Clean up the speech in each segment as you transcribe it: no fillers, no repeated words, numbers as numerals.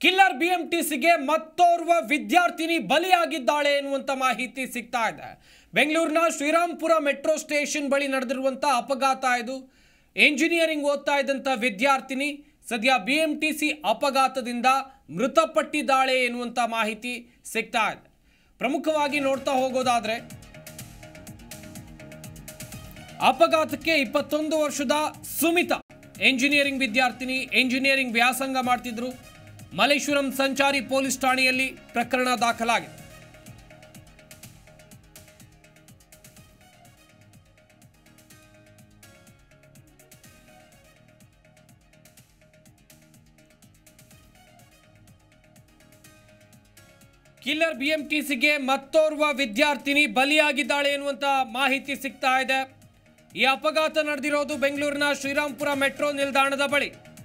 Killer ಬಿಎಂಟಿಸಿಗೆ ಮತ್ತೋರ್ವ ವಿದ್ಯಾರ್ಥಿನಿ ಬಲಿಯಾಗಿದ್ದಾಳೆ ಎನ್ನುವಂತ ಮಾಹಿತಿ ಸಿಗ್ತಾ ಇದೆ. ಬೆಂಗಳೂರಿನ ಶ್ರೀರಾಂಪುರ ಮೆಟ್ರೋ ಸ್ಟೇಷನ್ ಬಳಿ ನಡೆದಿರುವಂತ ಅಪಘಾತ ಇದು. ಎಂಜಿನಿಯರಿಂಗ್ ಓದ್ತಾ ಇದ್ದಂತ ವಿದ್ಯಾರ್ಥಿನಿ ಸದ್ಯ ಬಿಎಂಟಿಸಿ ಅಪಘಾತದಿಂದ ಮೃತಪಟ್ಟಿದ್ದಾಳೆ ಎನ್ನುವಂತ ಮಾಹಿತಿ ಸಿಗ್ತಾ ಇದೆ. ಪ್ರಮುಖವಾಗಿ ನೋಡ್ತಾ ಹೋಗೋದಾದ್ರೆ ಅಪಘಾತಕ್ಕೆ 21 ವರ್ಷದ ಸುಮಿತಾ ಎಂಜಿನಿಯರಿಂಗ್ ವಿದ್ಯಾರ್ಥಿನಿ, ಎಂಜಿನಿಯರಿಂಗ್ ವ್ಯಾಸಂಗ ಮಾಡ್ತಿದ್ರು. ಮಲ್ಲೇಶ್ವರಂ ಸಂಚಾರಿ ಪೊಲೀಸ್ ಠಾಣೆಯಲ್ಲಿ ಪ್ರಕರಣ ದಾಖಲಾಗಿದೆ. ಕಿಲ್ಲರ್ ಬಿಎಂಟಿಸಿಗೆ ಮತ್ತೋರ್ವ ವಿದ್ಯಾರ್ಥಿನಿ ಬಲಿಯಾಗಿದ್ದಾಳೆ ಎನ್ನುವಂತ ಮಾಹಿತಿ ಸಿಗ್ತಾ ಇದೆ. ಈ ಅಪಘಾತ ನಡೆದಿರೋದು ಬೆಂಗಳೂರಿನ ಶ್ರೀರಾಂಪುರ ಮೆಟ್ರೋ ನಿಲ್ದಾಣದ ಬಳಿ.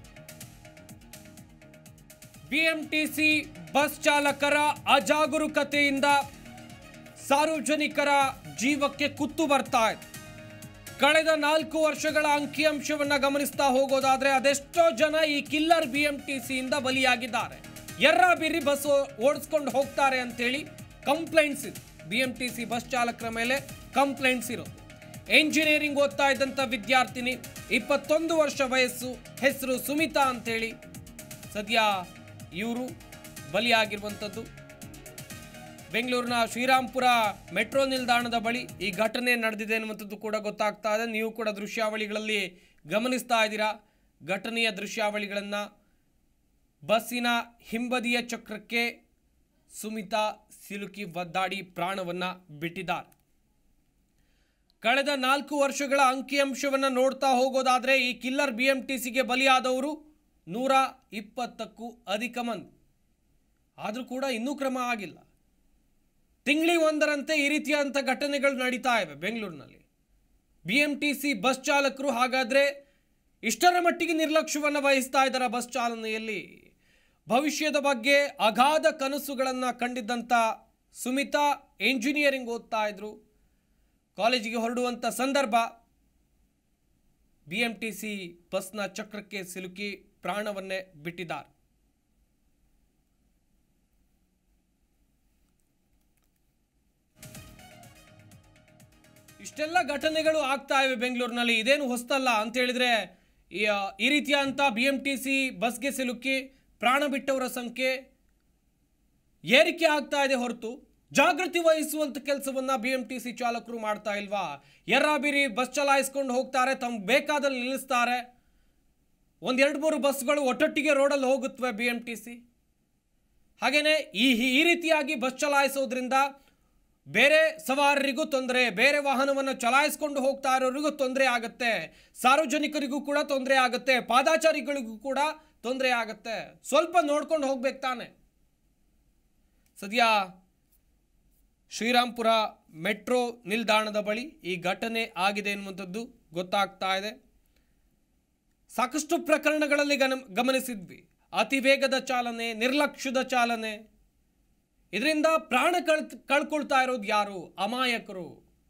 ಬಿಎಂಟಿಸಿ ಬಸ್ ಚಾಲಕರ ಅಜಾಗರೂಕತೆಯಿಂದ ಸಾರ್ವಜನಿಕರ ಜೀವಕ್ಕೆ ಕುತ್ತು ಬರ್ತಾ ಇದೆ. ಕಳೆದ 4 ವರ್ಷಗಳ ಅಂಕಿಅಂಶವನ್ನ ಗಮನಿಸ್ತಾ ಹೋಗೋದಾದ್ರೆ ಅದೆಷ್ಟೋ ಜನ ಈ ಕಿಲ್ಲರ್ ಬಿಎಂಟಿಸಿಯಿಂದ ಬಲಿಯಾಗಿದ್ದಾರೆ. ಎರ್ರಾಬಿರ್ರಿ ಬಸ್ ಓಡಿಸ್ಕೊಂಡು ಹೋಗ್ತಾರೆ ಅಂತೇಳಿ ಕಂಪ್ಲೇಂಟ್ಸ್ ಇದೆ. ಬಿಎಂಟಿಸಿ ಬಸ್ ಚಾಲಕರ ಮೇಲೆ ಕಂಪ್ಲೇಂಟ್ಸ್ ಇರೋದು. ಎಂಜಿನಿಯರಿಂಗ್ ಓದ್ತಾ ಇದ್ದಂಥ ವಿದ್ಯಾರ್ಥಿನಿ, 21 ವರ್ಷ ವಯಸ್ಸು, ಹೆಸರು ಸುಮಿತಾ ಅಂತೇಳಿ. ಸದ್ಯ ಇವರು ಬಲಿಯಾಗಿರುವಂಥದ್ದು. ಬೆಂಗಳೂರಿನ ಶ್ರೀರಾಂಪುರ ಮೆಟ್ರೋ ನಿಲ್ದಾಣದ ಬಳಿ ಈ ಘಟನೆ ನಡೆದಿದೆ ಅನ್ನುವಂಥದ್ದು ಕೂಡ ಗೊತ್ತಾಗ್ತಾ ಇದೆ. ನೀವು ಕೂಡ ದೃಶ್ಯಾವಳಿಗಳಲ್ಲಿ ಗಮನಿಸ್ತಾ ಇದ್ದೀರಾ. ಘಟನೆಯ ದೃಶ್ಯಾವಳಿಗಳನ್ನು. ಬಸ್ಸಿನ ಹಿಂಬದಿಯ ಚಕ್ರಕ್ಕೆ ಸುಮಿತಾ ಸಿಲುಕಿ ಒದ್ದಾಡಿ ಪ್ರಾಣವನ್ನು ಬಿಟ್ಟಿದ್ದಾರೆ. ಕಳೆದ 4 ವರ್ಷಗಳ ಅಂಕಿಅಂಶವನ್ನು ನೋಡ್ತಾ ಹೋಗೋದಾದ್ರೆ ಈ ಕಿಲ್ಲರ್ ಬಿಎಂಟಿಸಿಗೆ ಬಲಿಯಾದವರು 120ಕ್ಕೂ ಅಧಿಕ ಮಂದಿ. ಆದರೂ ಕೂಡ ಇನ್ನೂ ಕ್ರಮ ಆಗಿಲ್ಲ. ತಿಂಗಳಿಗೊಂದರಂತೆ ಈ ರೀತಿಯಾದಂಥ ಘಟನೆಗಳು ನಡೀತಾ ಇವೆ ಬೆಂಗಳೂರಿನಲ್ಲಿ. ಬಿಎಂಟಿಸಿ ಬಸ್ ಚಾಲಕರು ಹಾಗಾದರೆ ಇಷ್ಟರ ಮಟ್ಟಿಗೆ ನಿರ್ಲಕ್ಷ್ಯವನ್ನು ವಹಿಸ್ತಾ ಇದ್ದಾರೆ ಬಸ್ ಚಾಲನೆಯಲ್ಲಿ. ಭವಿಷ್ಯದ ಬಗ್ಗೆ ಅಗಾಧ ಕನಸುಗಳನ್ನು ಕಂಡಿದ್ದಂಥ ಸುಮಿತಾ ಎಂಜಿನಿಯರಿಂಗ್ ಓದ್ತಾ ಇದ್ರು. ಕಾಲೇಜಿಗೆ ಹೊರಡುವಂಥ ಸಂದರ್ಭ ಬಿಎಂಟಿಸಿ ಬಸ್ನ ಚಕ್ರಕ್ಕೆ ಸಿಲುಕಿ ಪ್ರಾಣವನ್ನೇ ಬಿಟ್ಟಿದ್ದಾರೆ. ಇಷ್ಟೆಲ್ಲ ಘಟನೆಗಳು ಆಗ್ತಾ ಇವೆ ಬೆಂಗಳೂರಿನಲ್ಲಿ. ಇದೇನು ಹೊಸತಲ್ಲ ಅಂತ ಹೇಳಿದ್ರೆ ಈ ರೀತಿಯಾದಂಥ ಬಿಎಂಟಿಸಿ ಬಸ್ಗೆ ಸಿಲುಕಿ ಪ್ರಾಣ ಬಿಟ್ಟವರ ಸಂಖ್ಯೆ ಏರಿಕೆ ಆಗ್ತಾ ಇದೆ ಹೊರತು ಜಾಗೃತಿ ವಹಿಸುವಂಥ ಕೆಲಸವನ್ನ ಬಿಎಂಟಿಸಿ ಚಾಲಕರು ಮಾಡ್ತಾ ಇಲ್ವಾ? ಎರ್ರಾಬಿರಿ ಬಸ್ ಚಲಾಯಿಸ್ಕೊಂಡು ಹೋಗ್ತಾರೆ, ತಮ್ಗೆ ಬೇಕಾದಲ್ಲಿ ನಿಲ್ಲಿಸ್ತಾರೆ. 1-2-3 ಬಸ್ಗಳು ಒಟ್ಟೊಟ್ಟಿಗೆ ರೋಡಲ್ಲಿ ಹೋಗುತ್ತವೆ ಬಿಎಂಟಿಸಿ. ಹಾಗೇನೆ ಈ ರೀತಿಯಾಗಿ ಬಸ್ ಚಲಾಯಿಸೋದ್ರಿಂದ ಬೇರೆ ಸವಾರರಿಗೂ ತೊಂದರೆ, ಬೇರೆ ವಾಹನವನ್ನು ಚಲಾಯಿಸ್ಕೊಂಡು ಹೋಗ್ತಾ ಇರೋರಿಗೂ ತೊಂದರೆ ಆಗುತ್ತೆ, ಸಾರ್ವಜನಿಕರಿಗೂ ಕೂಡ ತೊಂದರೆ ಆಗುತ್ತೆ, ಪಾದಾಚಾರಿಗಳಿಗೂ ಕೂಡ ತೊಂದರೆ ಆಗುತ್ತೆ. ಸ್ವಲ್ಪ ನೋಡ್ಕೊಂಡು ಹೋಗ್ಬೇಕು ತಾನೆ. ಸದ್ಯ ಶ್ರೀರಾಂಪುರ ಮೆಟ್ರೋ ನಿಲ್ದಾಣದ ಬಳಿ ಈ ಘಟನೆ ಆಗಿದೆ ಎನ್ನುವಂಥದ್ದು ಗೊತ್ತಾಗ್ತಾ ಇದೆ. ಸಾಕಷ್ಟು ಪ್ರಕರಣಗಳಲ್ಲಿ ಗಮನಿಸಿದ್ವಿ. ಅತಿ ವೇಗದ ಚಾಲನೆ, ನಿರ್ಲಕ್ಷ್ಯದ ಚಾಲನೆ, ಇದರಿಂದ ಪ್ರಾಣ ಕಳ್ಕೊಳ್ತಾ ಇರೋದು ಯಾರು? ಅಮಾಯಕರು.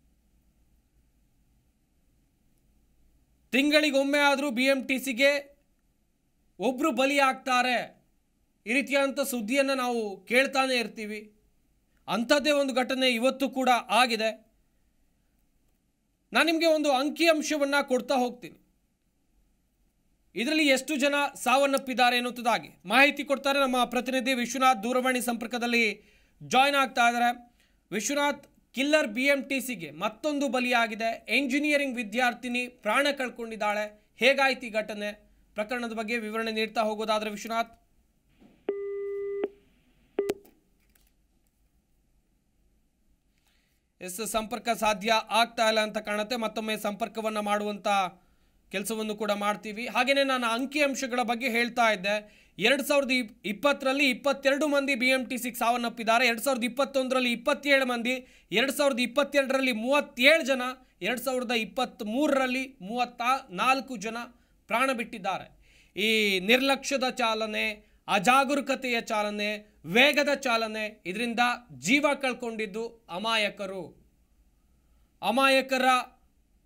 ತಿಂಗಳಿಗೊಮ್ಮೆ ಆದರೂ ಬಿಎಂಟಿಸಿಗೆ ಒಬ್ಬರು ಬಲಿ ಆಗ್ತಾರೆ. ಈ ರೀತಿಯಾದಂಥ ಸುದ್ದಿಯನ್ನು ನಾವು ಕೇಳ್ತಾನೆ ಇರ್ತೀವಿ. ಅಂಥದ್ದೇ ಒಂದು ಘಟನೆ ಇವತ್ತು ಕೂಡ ಆಗಿದೆ. ನಾನು ನಿಮಗೆ ಒಂದು ಅಂಕಿಅಂಶವನ್ನು ಕೊಡ್ತಾ ಹೋಗ್ತೀನಿ. ಇದರಲ್ಲಿ ಎಷ್ಟು ಜನ ಸಾವನ್ನಪ್ಪಿದ್ದಾರೆ ಎನ್ನುವುದಾಗಿ ಮಾಹಿತಿ ಕೊಡ್ತಾರೆ ನಮ್ಮ ಪ್ರತಿನಿಧಿ ವಿಶ್ವನಾಥ್. ದೂರವಾಣಿ ಸಂಪರ್ಕದಲ್ಲಿ ಜಾಯ್ನ್ ಆಗ್ತಾ ಇದ್ದಾರೆ. ವಿಶ್ವನಾಥ್, ಕಿಲ್ಲರ್ ಬಿಎಂಟಿಸಿಗೆ ಮತ್ತೊಂದು ಬಲಿಯಾಗಿದೆ. ಎಂಜಿನಿಯರಿಂಗ್ ವಿದ್ಯಾರ್ಥಿನಿ ಪ್ರಾಣ ಕಳ್ಕೊಂಡಿದ್ದಾಳೆ. ಹೇಗಾಯ್ತು ಈ ಘಟನೆ? ಪ್ರಕರಣದ ಬಗ್ಗೆ ವಿವರಣೆ ನೀಡ್ತಾ ಹೋಗೋದಾದ್ರೆ ವಿಶ್ವನಾಥ್. ಸಂಪರ್ಕ ಸಾಧ್ಯ ಆಗ್ತಾ ಇಲ್ಲ ಅಂತ ಕಾಣುತ್ತೆ. ಮತ್ತೊಮ್ಮೆ ಸಂಪರ್ಕವನ್ನು ಮಾಡುವಂಥ ಕೆಲಸವನ್ನು ಕೂಡ ಮಾಡ್ತೀವಿ. ಹಾಗೆಯೇ ನಾನು ಅಂಕಿಅಂಶಗಳ ಬಗ್ಗೆ ಹೇಳ್ತಾ ಇದ್ದೆ. 2020ರಲ್ಲಿ 22 ಮಂದಿ ಬಿಎಂಟಿಸಿಗೆ ಸಾವನ್ನಪ್ಪಿದ್ದಾರೆ. 2021ರಲ್ಲಿ 27 ಮಂದಿ, 2022ರಲ್ಲಿ 37 ಜನ, 2023ರಲ್ಲಿ 34 ಜನ ಪ್ರಾಣ ಬಿಟ್ಟಿದ್ದಾರೆ. ಈ ನಿರ್ಲಕ್ಷ್ಯದ ಚಾಲನೆ, ಅಜಾಗರೂಕತೆಯ ಚಾಲನೆ, ವೇಗದ ಚಾಲನೆ, ಇದರಿಂದ ಜೀವ ಕಳ್ಕೊಂಡಿದ್ದು ಅಮಾಯಕರ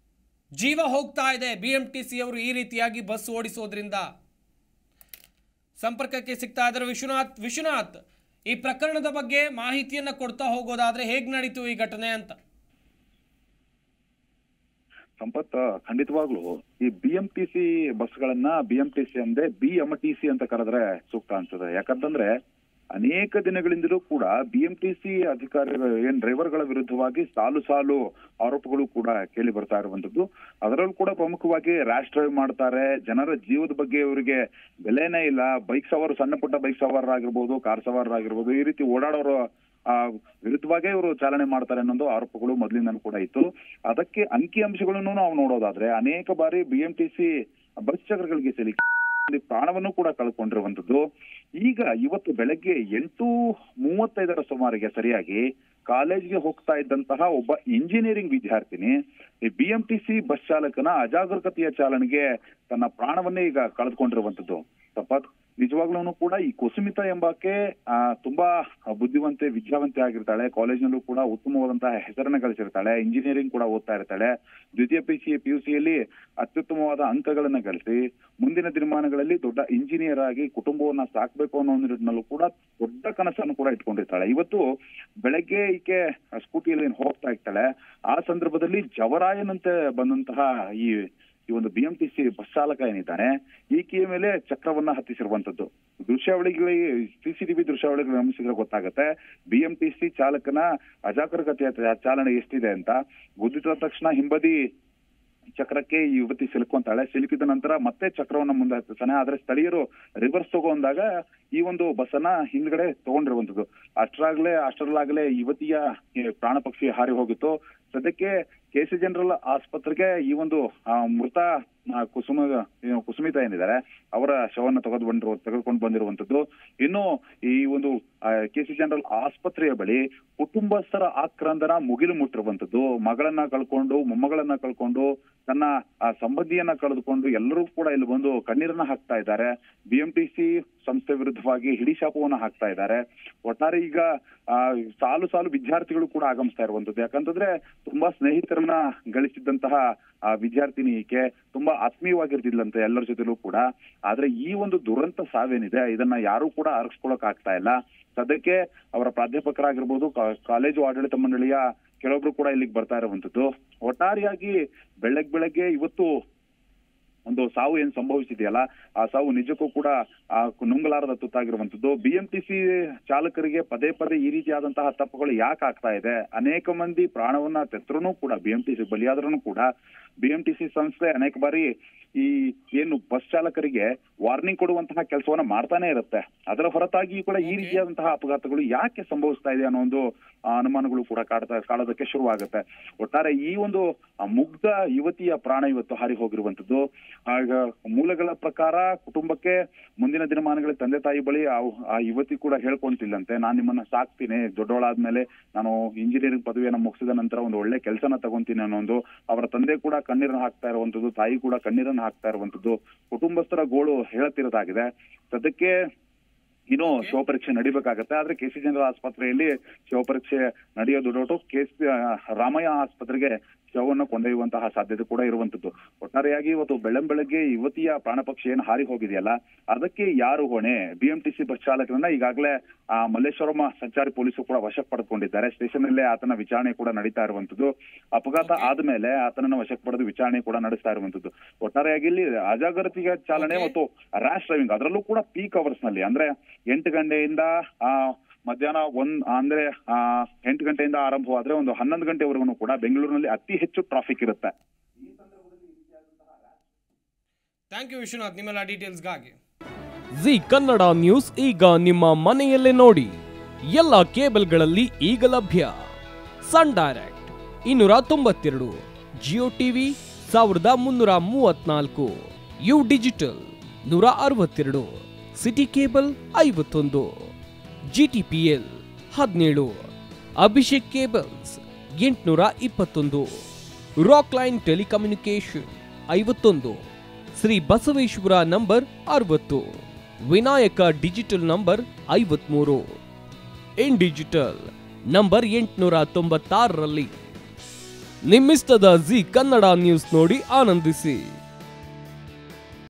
ಜೀವ ಹೋಗ್ತಾ ಇದೆ ಬಿಎಂಟಿಸಿ ಅವರು ಈ ರೀತಿಯಾಗಿ ಬಸ್ ಓಡಿಸೋದ್ರಿಂದ. ಸಂಪರ್ಕಕ್ಕೆ ಸಿಗ್ತಾ ಇದ್ದಾರೆ ವಿಶ್ವನಾಥ್, ಈ ಪ್ರಕರಣದ ಬಗ್ಗೆ ಮಾಹಿತಿಯನ್ನ ಕೊಡ್ತಾ ಹೋಗೋದಾದ್ರೆ ಹೇಗ್ ನಡೀತು ಈ ಘಟನೆ ಅಂತ? ಸಂಪತ್, ಖಂಡಿತವಾಗ್ಲು ಈ BMTC ಬಸ್ಗಳನ್ನ BMTC ಅಂದೆ BMTC ಅಂತ ಕರೆದ್ರೆ ಸೂಕ್ತ ಅನ್ಸುತ್ತೆ. ಯಾಕಂತಂದ್ರೆ ಅನೇಕ ದಿನಗಳಿಂದಲೂ ಕೂಡ BMTC ಅಧಿಕಾರಿಗಳು ಡ್ರೈವರ್ಗಳ ವಿರುದ್ಧವಾಗಿ ಸಾಲು ಆರೋಪಗಳು ಕೂಡ ಕೇಳಿ ಬರ್ತಾ ಇರುವಂತದ್ದು. ಅದರಲ್ಲೂ ಕೂಡ ಪ್ರಮುಖವಾಗಿ ರ್ಯಾಶ್ ಡ್ರೈವ್ ಮಾಡ್ತಾರೆ, ಜನರ ಜೀವದ ಬಗ್ಗೆ ಇವರಿಗೆ ಬೆಲೆನೇ ಇಲ್ಲ. ಬೈಕ್ ಸವಾರ, ಸಣ್ಣ ಪುಟ್ಟ ಬೈಕ್ ಸವಾರರಾಗಿರ್ಬೋದು, ಕಾರ್ ಸವಾರರಾಗಿರ್ಬೋದು, ಈ ರೀತಿ ಓಡಾಡೋರು ವಿರುದ್ಧವಾಗೇ ಇವರು ಚಾಲನೆ ಮಾಡ್ತಾರೆ ಅನ್ನೋದು ಆರೋಪಗಳು ಮೊದಲಿಂದನೂ ಕೂಡ ಇತ್ತು. ಅದಕ್ಕೆ ಅಂಕಿ ಅಂಶಗಳನ್ನು ನಾವು ನೋಡೋದಾದ್ರೆ ಅನೇಕ ಬಾರಿ BMTC ಬಸ್ ಚಕ್ರಗಳಿಗೆ ಸಿಲುಕಿ ಪ್ರಾಣವನ್ನು ಕೂಡ ಕಳ್ಕೊಂಡಿರುವಂತದ್ದು. ಈಗ ಇವತ್ತು ಬೆಳಗ್ಗೆ 8:35 ಸುಮಾರಿಗೆ ಸರಿಯಾಗಿ ಕಾಲೇಜ್ಗೆ ಹೋಗ್ತಾ ಇದ್ದಂತಹ ಒಬ್ಬ ಇಂಜಿನಿಯರಿಂಗ್ ವಿದ್ಯಾರ್ಥಿನಿ ಈ BMTC ಬಸ್ ಚಾಲಕನ ಅಜಾಗರೂಕತೆಯ ಚಾಲನೆಗೆ ತನ್ನ ಪ್ರಾಣವನ್ನೇ ಈಗ ಕಳೆದುಕೊಂಡಿರುವಂತದ್ದು. ಸಂಪತ್, ನಿಜವಾಗ್ಲೂ ಕೂಡ ಈ ಕುಸುಮಿತಾ ಎಂಬಾಕೆ ತುಂಬಾ ಬುದ್ಧಿವಂತೆ, ವಿದ್ಯಾವಂತೆ ಆಗಿರ್ತಾಳೆ. ಕಾಲೇಜ್ನಲ್ಲೂ ಕೂಡ ಉತ್ತಮವಾದಂತಹ ಹೆಸರನ್ನ ಗಳಿಸಿರ್ತಾಳೆ. ಇಂಜಿನಿಯರಿಂಗ್ ಕೂಡ ಓದ್ತಾ ಇರ್ತಾಳೆ. ದ್ವಿತೀಯ PUCಯಲ್ಲಿ ಅತ್ಯುತ್ತಮವಾದ ಅಂಕಗಳನ್ನ ಗಳಿಸಿ ಮುಂದಿನ ದಿನಮಾನಗಳಲ್ಲಿ ದೊಡ್ಡ ಇಂಜಿನಿಯರ್ ಆಗಿ ಕುಟುಂಬವನ್ನ ಸಾಕ್ಬೇಕು ಅನ್ನೋ ನಿಟ್ಟಿನಲ್ಲೂ ಕೂಡ ದೊಡ್ಡ ಕನಸನ್ನು ಕೂಡ ಇಟ್ಕೊಂಡಿರ್ತಾಳೆ. ಇವತ್ತು ಬೆಳಗ್ಗೆ ಈಕೆ ಸ್ಕೂಟಿಯಲ್ಲಿ ಹೋಗ್ತಾ ಇರ್ತಾಳೆ. ಆ ಸಂದರ್ಭದಲ್ಲಿ ಜವರಾಯನಂತೆ ಬಂದಂತಹ ಈ ಒಂದು BMTC ಬಸ್ ಚಾಲಕ ಏನಿದ್ದಾನೆ, ಈಕೆಯ ಮೇಲೆ ಚಕ್ರವನ್ನ ಹತ್ತಿಸಿರುವಂತದ್ದು. ದೃಶ್ಯಾವಳಿಗಳಿಗೆ CCTV ದೃಶ್ಯಾವಳಿಗಳು ಗಮನಿಸಿದ್ರೆ ಗೊತ್ತಾಗುತ್ತೆ BMTC ಚಾಲಕನ ಅಜಾಗರೂಕತೆಯ ಚಾಲನೆ ಎಷ್ಟಿದೆ ಅಂತ. ಗುದ್ದಿದ ತಕ್ಷಣ ಹಿಂಬದಿ ಚಕ್ರಕ್ಕೆ ಈ ಯುವತಿ ಸಿಲುಕೊಂತಾಳೆ. ಸಿಲುಕಿದ ನಂತರ ಮತ್ತೆ ಚಕ್ರವನ್ನ ಮುಂದೆ ಹತ್ತಿಸ್ತಾನೆ. ಆದ್ರೆ ಸ್ಥಳೀಯರು ರಿವರ್ಸ್ ತಗೊಂಡಾಗ ಈ ಒಂದು ಬಸ್ಸನ್ನ ಹಿಂದ್ಗಡೆ ತಗೊಂಡಿರುವಂತದ್ದು. ಅಷ್ಟರಲ್ಲಾಗಲೇ ಯುವತಿಯ ಪ್ರಾಣ ಪಕ್ಷಿ ಹಾರಿ ಹೋಗಿತ್ತು. ಸದ್ಯಕ್ಕೆ KC ಜನರಲ್ ಆಸ್ಪತ್ರೆಗೆ ಈ ಒಂದು ಮೃತ ಕುಸುಮಿತಾ ಏನಿದ್ದಾರೆ ಅವರ ಶವನ್ನ ತೆಗೆದುಕೊಂಡು ಬಂದಿರುವಂತದ್ದು. ಇನ್ನು ಈ ಒಂದು KC ಜನರಲ್ ಆಸ್ಪತ್ರೆಯ ಬಳಿ ಕುಟುಂಬಸ್ಥರ ಆಕ್ರಂದನ ಮುಗಿಲು ಮುಟ್ಟಿರುವಂತದ್ದು. ಮಗಳನ್ನ ಕಳ್ಕೊಂಡು, ಮೊಮ್ಮಗಳನ್ನ ಕಳ್ಕೊಂಡು, ತನ್ನ ಸಂಬಂಧಿಯನ್ನ ಕಳೆದುಕೊಂಡು ಎಲ್ಲರೂ ಕೂಡ ಇಲ್ಲಿ ಬಂದು ಕಣ್ಣೀರನ್ನ ಹಾಕ್ತಾ ಇದ್ದಾರೆ. BMTC ಸಂಸ್ಥೆ ವಿರುದ್ಧವಾಗಿ ಹಿಡಿಶಾಪವನ್ನ ಹಾಕ್ತಾ ಇದ್ದಾರೆ. ಒಟ್ಟಾರೆ ಈಗ ಸಾಲು ವಿದ್ಯಾರ್ಥಿಗಳು ಕೂಡ ಆಗಮಿಸ್ತಾ ಇರುವಂತದ್ದು. ಯಾಕಂತಂದ್ರೆ ತುಂಬಾ ಸ್ನೇಹಿತರನ್ನ ಗಳಿಸಿದ್ದಂತಹ ವಿದ್ಯಾರ್ಥಿನಿ ಈಕೆ, ತುಂಬಾ ಆತ್ಮೀಯವಾಗಿರ್ತಿದ್ಲಂತೆ ಎಲ್ಲರ ಜೊತೆಲೂ ಕೂಡ. ಆದ್ರೆ ಈ ಒಂದು ದುರಂತ ಸಾವೇನಿದೆ ಇದನ್ನ ಯಾರು ಕೂಡ ಅರಗಿಸ್ಕೊಳಕ್ ಆಗ್ತಾ ಇಲ್ಲ. ಸದ್ಯಕ್ಕೆ ಅವರ ಪ್ರಾಧ್ಯಾಪಕರಾಗಿರ್ಬೋದು, ಕಾಲೇಜು ಆಡಳಿತ ಮಂಡಳಿಯ ಕೆಲವೊಬ್ರು ಕೂಡ ಇಲ್ಲಿಗೆ ಬರ್ತಾ ಇರುವಂತದ್ದು. ಒಟ್ಟಾರೆಯಾಗಿ ಬೆಳಗ್ಗೆ ಇವತ್ತು ಒಂದು ಸಾವು ಏನ್ ಸಂಭವಿಸಿದೆಯಲ್ಲ, ಆ ಸಾವು ನಿಜಕ್ಕೂ ಕೂಡ ನುಂಗಲಾರದ ತುತ್ತಾಗಿರುವಂತದ್ದು. BMTC ಚಾಲಕರಿಗೆ ಪದೇ ಈ ರೀತಿಯಾದಂತಹ ತಪ್ಪುಗಳು ಯಾಕೆ ಆಗ್ತಾ ಇದೆ? ಅನೇಕ ಮಂದಿ ಪ್ರಾಣವನ್ನ ತೆತ್ತರೂ ಕೂಡ, BMTC ಬಲಿಯಾದ್ರೂ ಕೂಡ BMTC ಸಂಸ್ಥೆ ಅನೇಕ ಬಾರಿ ಈ ಏನು ಬಸ್ ಚಾಲಕರಿಗೆ ವಾರ್ನಿಂಗ್ ಕೊಡುವಂತಹ ಕೆಲಸವನ್ನ ಮಾಡ್ತಾನೆ ಇರುತ್ತೆ. ಅದರ ಹೊರತಾಗಿ ಕೂಡ ಈ ರೀತಿಯಾದಂತಹ ಅಪಘಾತಗಳು ಯಾಕೆ ಸಂಭವಿಸ್ತಾ ಇದೆ ಅನ್ನೋ ಒಂದು ಅನುಮಾನಗಳು ಕೂಡ ಕಾಡೋದಕ್ಕೆ ಶುರುವಾಗುತ್ತೆ. ಒಟ್ಟಾರೆ ಈ ಒಂದು ಮುಗ್ಧ ಯುವತಿಯ ಪ್ರಾಣ ಇವತ್ತು ಹಾರಿ ಹೋಗಿರುವಂತದ್ದು. ಆಗ ಮೂಲಗಳ ಪ್ರಕಾರ ಕುಟುಂಬಕ್ಕೆ ಮುಂದಿನ ದಿನಮಾನಗಳಲ್ಲಿ ತಂದೆ ತಾಯಿ ಬಳಿ ಆ ಯುವತಿ ಕೂಡ ಹೇಳ್ಕೊಂತಿಲ್ಲಂತೆ, ನಾನ್ ನಿಮ್ಮನ್ನ ಸಾಕ್ತೀನಿ, ದೊಡ್ಡವಳಾದ್ಮೇಲೆ ನಾನು ಇಂಜಿನಿಯರಿಂಗ್ ಪದವಿಯನ್ನ ಮುಗಿಸಿದ ನಂತರ ಒಂದು ಒಳ್ಳೆ ಕೆಲಸನ ತಗೊಂತೀನಿ ಅನ್ನೋದು. ಅವರ ತಂದೆ ಕೂಡ ಕಣ್ಣೀರನ್ನ ಹಾಕ್ತಾ ಇರುವಂತದ್ದು, ತಾಯಿ ಕೂಡ ಕಣ್ಣೀರನ್ನ ಹಾಕ್ತಾ ಇರುವಂತದ್ದು. ಕುಟುಂಬಸ್ಥರ ಗೋಳು ಹೇಳತಿರೋದಾಗಿದೆ. ಸದ್ಯಕ್ಕೆ ಇನ್ನು ಶವ ಪರೀಕ್ಷೆ ನಡಿಬೇಕಾಗತ್ತೆ. ಆದ್ರೆ KC ಜನರಲ್ ಆಸ್ಪತ್ರೆಯಲ್ಲಿ ಶವ ಪರೀಕ್ಷೆ ನಡೆಯೋದು ಡೌಟು. ರಾಮಯ್ಯ ಆಸ್ಪತ್ರೆಗೆ ಶವವನ್ನು ಕೊಂಡೊಯ್ಯುವಂತಹ ಸಾಧ್ಯತೆ ಕೂಡ ಇರುವಂತದ್ದು. ಒಟ್ಟಾರೆಯಾಗಿ ಇವತ್ತು ಬೆಳಗ್ಗೆ ಯುವತಿಯ ಪ್ರಾಣ ಪಕ್ಷಿ ಏನು ಹಾರಿ ಹೋಗಿದೆಯಲ್ಲ, ಅದಕ್ಕೆ ಯಾರು ಹೊಣೆ? BMTC ಬಸ್ ಚಾಲಕರನ್ನ ಈಗಾಗಲೇ ಮಲ್ಲೇಶ್ವರಂ ಸಂಚಾರಿ ಪೊಲೀಸರು ಕೂಡ ವಶಕ್ಕೆ ಪಡೆದುಕೊಂಡಿದ್ದಾರೆ. ಸ್ಟೇಷನ್ ಅಲ್ಲೇ ಆತನ ವಿಚಾರಣೆ ಕೂಡ ನಡೀತಾ ಇರುವಂತದ್ದು. ಅಪಘಾತ ಆದ್ಮೇಲೆ ಆತನನ್ನ ವಶಕ್ಕೆ ಪಡೆದು ವಿಚಾರಣೆ ಕೂಡ ನಡೆಸ್ತಾ ಇರುವಂತದ್ದು. ಒಟ್ಟಾರೆಯಾಗಿ ಇಲ್ಲಿ ಅಜಾಗರೂಕತೆಯ ಚಾಲನೆ ಮತ್ತು ರ್ಯಾಶ್ ಡ್ರೈವಿಂಗ್, ಅದರಲ್ಲೂ ಕೂಡ ಪೀಕ್ ಅವರ್ಸ್ ನಲ್ಲಿ, ಅಂದ್ರೆ 8 ಗಂಟೆಯಿಂದ ಮಧ್ಯಾಹ್ನ 8 ಗಂಟೆಯಿಂದ ಆರಂಭವಾದ್ರೆ ಒಂದು 11 ಗಂಟೆವರೆಗೂ ಕೂಡ ಬೆಂಗಳೂರಿನಲ್ಲಿ ಅತಿ ಹೆಚ್ಚು ಟ್ರಾಫಿಕ್ ಇರುತ್ತೆ. ಥ್ಯಾಂಕ್ ಯು ವಿಶ್ವನಾಥ್, ನಿಮ್ಮೆಲ್ಲ ಡೀಟೇಲ್ಸ್ಗಾಗಿ. ಜಿ ಕನ್ನಡ ನ್ಯೂಸ್ ಈಗ ನಿಮ್ಮ ಮನೆಯಲ್ಲೇ ನೋಡಿ. ಎಲ್ಲ ಕೇಬಲ್ಗಳಲ್ಲಿ ಈಗ ಲಭ್ಯ. Sun Direct 292, Jio TV 1334, U digital 162, City cable 51, GTPL 17, Abhishek cables 821, Rockline telecommunication 51, Shri Basaveshwara number 60, Vinayaka digital number 53, In digital number 896ರಲ್ಲಿ. ನಿಮ್ಮಿಸ್ತದ ಜಿ ಕನ್ನಡ ನ್ಯೂಸ್ ನೋಡಿ ಆನಂದಿಸಿ.